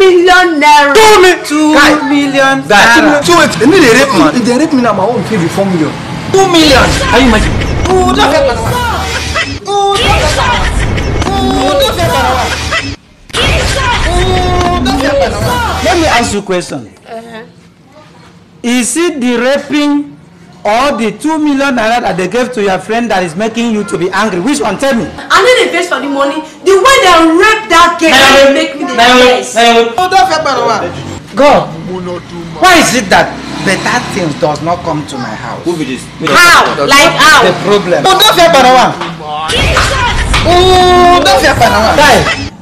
million naira. 2 million. That. So wait, they rape me. If they rape me now, my own pay be 4 million. 2 million. Are you imagine? Let me ask you a question. Is it the raping or the 2 million naira that they gave to your friend that is making you to be angry? Which one? Tell me. I need a face for the money. The way they rape that girl will make me the best. God, why is it that better things does not come to my house? Who be this? How? Like how? The problem. Oh, don't fear Panawa. Oh, don't fear Panawa. Die.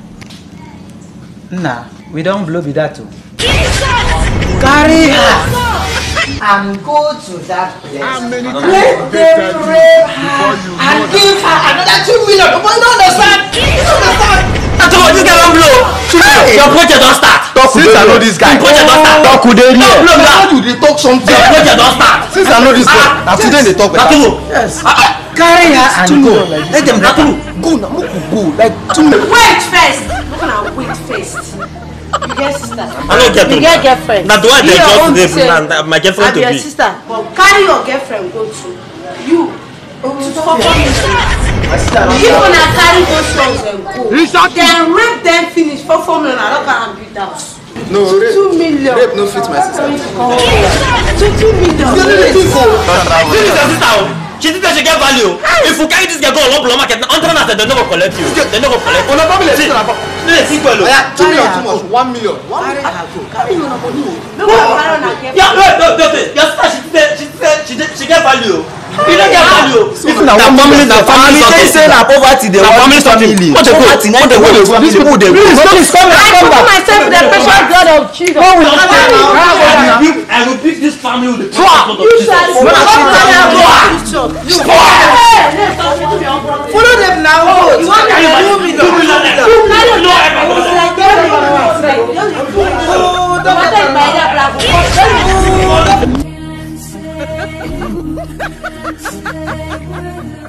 Nah, we don't blow be that too. Carry her and go to that place. Let them rape her and give her another 2 million. But you don't understand. You don't understand. This guy don't blow. Your project don't start. Since I know this guy. Project don't start. Talk with them. How do they talk something? Your project don't start. Since I know this guy. Now today they talk like that. Yes. Carry her and go. Let them go. Now go. Like 2 minutes. Wait first. Look at wait first. You get sister. I don't get you get girlfriend. Now do I just my girlfriend to be? Your sister. But carry your girlfriend go to you. If you wanna carry those ones and go, then rape them finish for 4 million. I don't can beat that. No, 2 million. Rape no fit my sister. 2 million. This is your sister. She did that she get value. If you carry this girl go on local market, they never collect you. They never collect. On a problem, let's see. 2 million too much. 1 million. Carry your money. Yeah, no. Your sister, she get value. You don't get value. If na family say na poverty they want family. What they go? These people they. Please come back. I put myself in the precious blood of Jesus. I will pick this family with the you shall follow them now. You want to do me?